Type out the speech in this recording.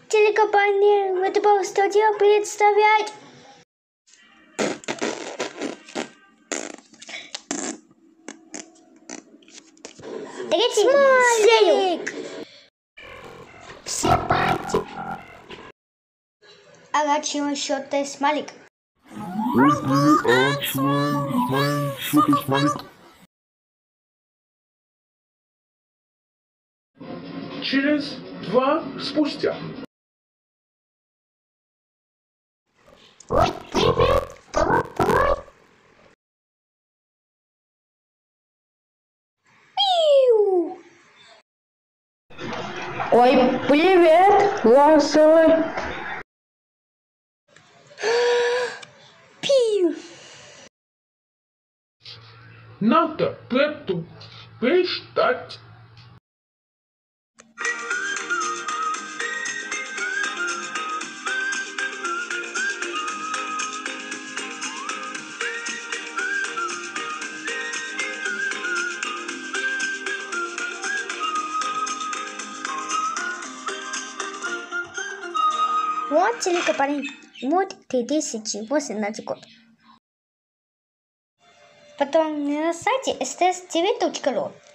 Телекомпания ВТБ студия представляет третий серию. Арачио счёт смайлик. Через 2 спустя. Ой, привет, ласовый. Пиу. Надо предупреждать. Вот телекомпания вот 2018 год. Потом на сайте ststv.ru.